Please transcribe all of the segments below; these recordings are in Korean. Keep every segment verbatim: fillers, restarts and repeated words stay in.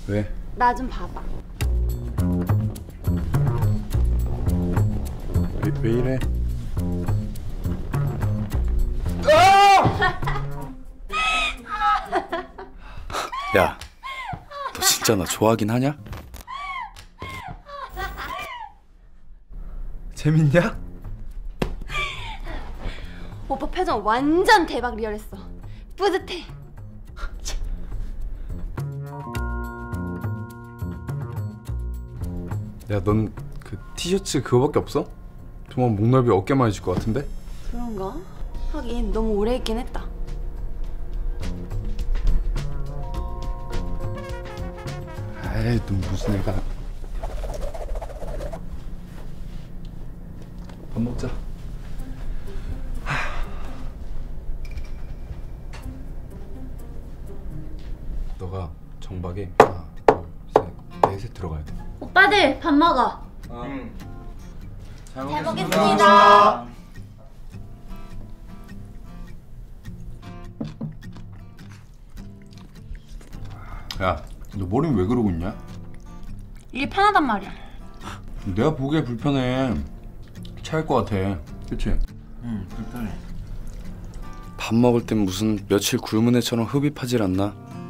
왜? 나 좀 봐봐. 왜, 왜 이래? 야, 너 진짜 나 좋아하긴 하냐? 재밌냐? 오빠 표정 완전 대박 리얼했어. 뿌듯해. 야, 넌 그 티셔츠 그거밖에 없어? 정말 목 넓이 어깨만 해줄 것 같은데? 그런가? 하긴 너무 오래 입긴 했다. 에이, 넌 무슨 애가. 밥 먹자. 너가 정박에 하나, 둘, 셋, 넷에 들어가야 돼. 오빠들 밥 먹어. 응. 잘, 잘 먹겠습니다. 야, 너 머리는 왜 그러고 있냐? 이게 편하단 말이야. 내가 보기에 불편해. 차일 것 같아. 그치? 응, 불편해. 밥 먹을 땐 무슨 며칠 굶은 애처럼 흡입하질 않나?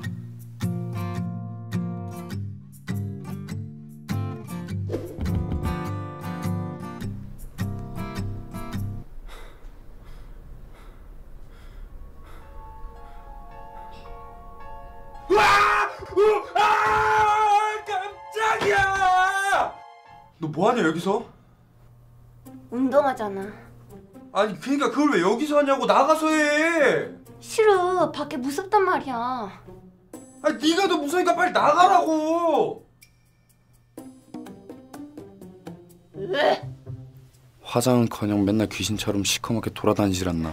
너 뭐하냐 여기서? 운동하잖아. 아니 그니까 그걸 왜 여기서 하냐고. 나가서 해. 싫어. 밖에 무섭단 말이야. 아니 네가 더 무서우니까 빨리 나가라고. 왜? 화장은커녕 맨날 귀신처럼 시커멓게 돌아다니질 않나?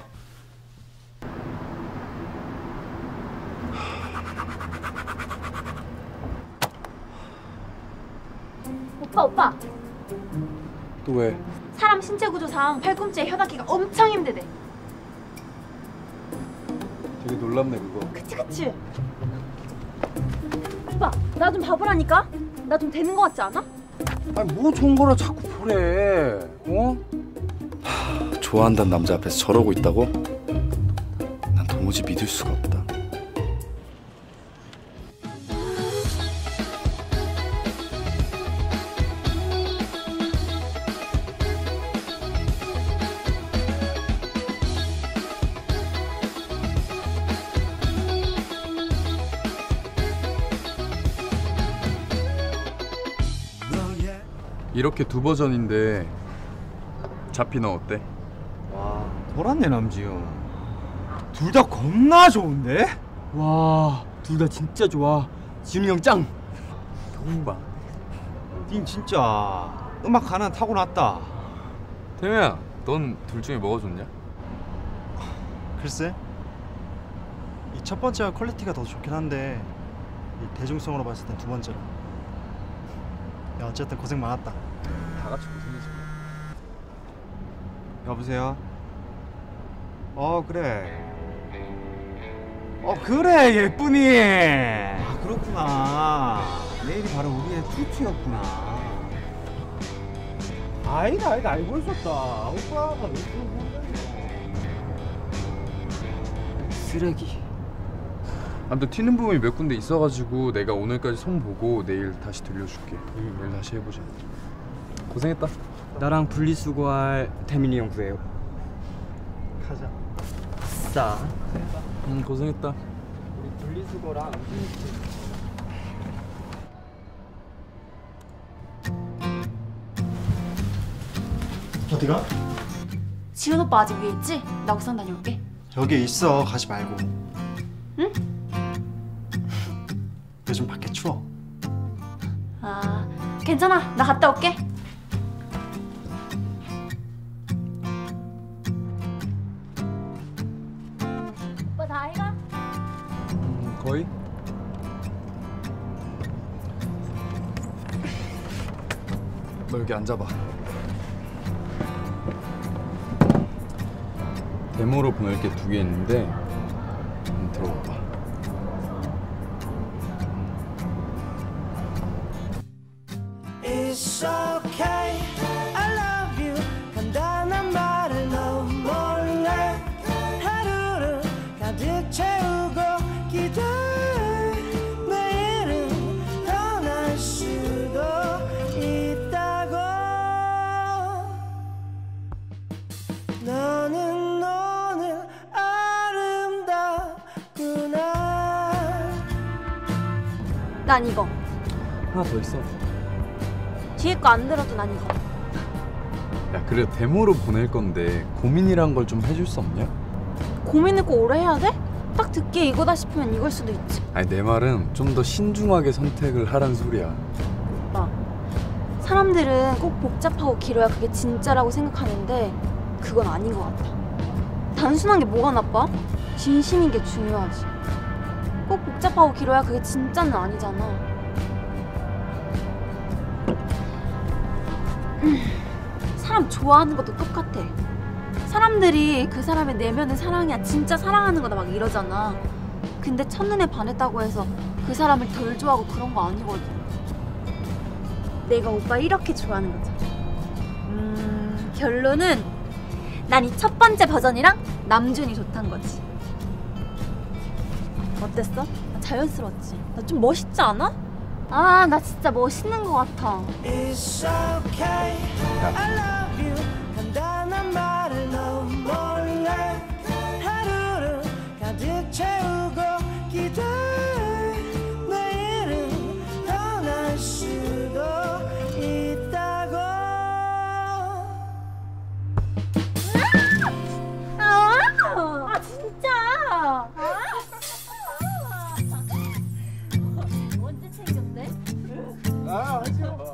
오빠 오빠. 또 왜? 사람 신체 구조상 팔꿈치에 혀 닿기가 엄청 힘들대. 되게 놀랍네 그거. 그치 그치. 오빠 나 좀 봐보라니까. 나 좀 되는 거 같지 않아? 아니 뭐 좋은 거라 자꾸 보래. 어? 하, 좋아한다는 남자 앞에서 저러고 있다고? 난 도무지 믿을 수가 없다. 이렇게 두 버전인데 잡히는 어때? 와, 돌았네 남지용. 둘 다 겁나 좋은데? 와, 둘 다 진짜 좋아. 지훈이 형 짱. 동방. 닌 진짜 음악 하나 타고났다. 태우야, 넌 둘 중에 뭐가 좋냐? 글쎄, 이 첫 번째가 퀄리티가 더 좋긴 한데 이 대중성으로 봤을 땐 두 번째라. 야, 어쨌든 고생 많았다. 다 같이 고생이지. 여보세요? 어, 그래. 어, 그래 예쁜이. 아, 그렇구나. 내일이 바로 우리의 투투였구나. 아니다 아니다 알고 있었다. 오빠가 왜 그런 건데? 쓰레기. 아무튼 튀는 부분이 몇 군데 있어가지고 내가 오늘까지 송 보고 내일 다시 들려줄게. 응. 내일 다시 해보자. 고생했다. 나랑 분리수거할 태민이 형 구해요. 가자. 싸. 응, 고생했다. 우리 분리수거랑 어디가? 지훈 오빠 아직 위에 있지? 나 옥상 다녀올게. 여기 있어. 가지 말고. 응? 요즘 밖에 추워. 아 괜찮아. 나 갔다 올게. 오빠 다 해가? 음, 거의? 너 여기 앉아봐. 데모로 보낼 게 두 개 있는데 한번 들어봐봐. 난 이거. 하나 더 있어. 뒤에 거 안 들어도 난 이거. 야, 그래 데모로 보낼 건데 고민이란 걸 좀 해줄 수 없냐? 고민을 꼭 오래 해야 돼? 딱 듣기에 이거다 싶으면 이걸 수도 있지. 아니 내 말은 좀 더 신중하게 선택을 하란 소리야. 오빠, 사람들은 꼭 복잡하고 길어야 그게 진짜라고 생각하는데 그건 아닌 것 같아. 단순한 게 뭐가 나빠? 진심인 게 중요하지. 꼭 복잡하고 길어야 그게 진짜는 아니잖아. 음, 사람 좋아하는 것도 똑같아. 사람들이 그 사람의 내면의 사랑이야, 진짜 사랑하는 거다 막 이러잖아. 근데 첫눈에 반했다고 해서 그 사람을 덜 좋아하고 그런 거 아니거든. 내가 오빠 이렇게 좋아하는 거죠. 음, 결론은 난 이 첫 번째 버전이랑 남준이 좋단 거지. 어땠어? 나 자연스러웠지? 나 좀 멋있지 않아? 아, 나 진짜 멋있는 거 같아. It's okay. I love you. 간단한 말을 너무 몰래 하루를 가득 채우고 기대해. 내일은 떠날 수도 있다고. 아, 아 진짜. 아. 언제 챙겼대? 아, 하지 마.